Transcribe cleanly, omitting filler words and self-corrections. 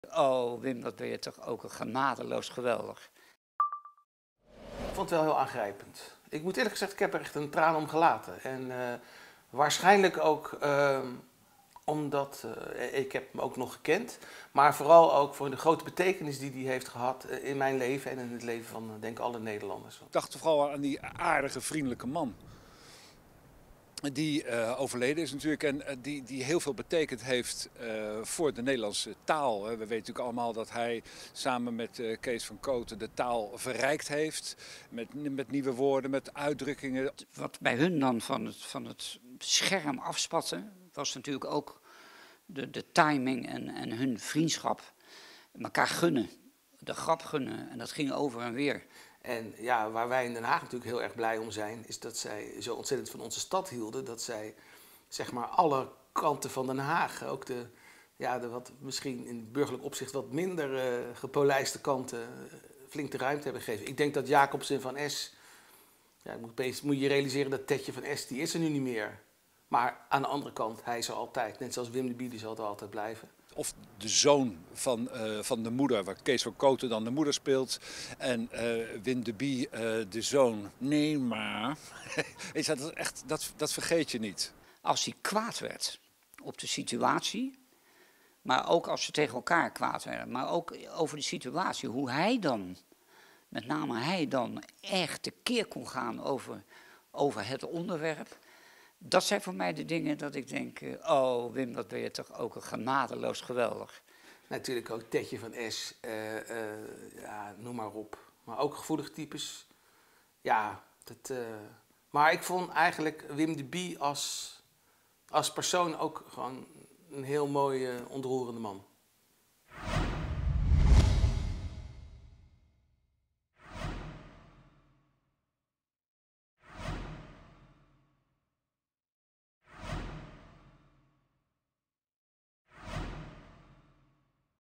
Oh, Wim, wat ben je toch ook een genadeloos geweldig. Ik vond het wel heel aangrijpend. Ik moet eerlijk gezegd, ik heb er echt een traan om gelaten. En waarschijnlijk ook omdat ik heb hem ook nog gekend. Maar vooral ook voor de grote betekenis die hij heeft gehad in mijn leven en in het leven van, denk ik, alle Nederlanders. Ik dacht vooral aan die aardige, vriendelijke man. Die overleden is natuurlijk en die heel veel betekend heeft voor de Nederlandse taal. We weten natuurlijk allemaal dat hij samen met Kees van Kooten de taal verrijkt heeft. Met nieuwe woorden, met uitdrukkingen. Wat bij hun dan van het scherm afspatte, was natuurlijk ook de timing en hun vriendschap. Elkaar gunnen, de grap gunnen. En dat ging over en weer. En ja, waar wij in Den Haag natuurlijk heel erg blij om zijn, is dat zij zo ontzettend van onze stad hielden. Dat zij, zeg maar, alle kanten van Den Haag, ook de wat misschien in burgerlijk opzicht wat minder gepolijste kanten, flink de ruimte hebben gegeven. Ik denk dat Jacobsen van Es, ja, moet je realiseren dat Tetje van Es, die is er nu niet meer. Maar aan de andere kant, hij is er altijd. Net zoals Wim de Bie, die zal er altijd blijven. Of de zoon van de moeder, waar Kees van Kooten dan de moeder speelt. En Wim de Bie de zoon. Nee, maar. Dat vergeet je niet. Als hij kwaad werd op de situatie, maar ook als ze tegen elkaar kwaad werden, maar ook over de situatie, hoe hij dan, met name hij dan, echt tekeer kon gaan over het onderwerp. Dat zijn voor mij de dingen dat ik denk, oh Wim, wat ben je toch ook een genadeloos geweldig. Natuurlijk ook Tetje van Es, ja, noem maar op. Maar ook gevoelige types. Ja, maar ik vond eigenlijk Wim de Bie als persoon ook gewoon een heel mooi, ontroerende man.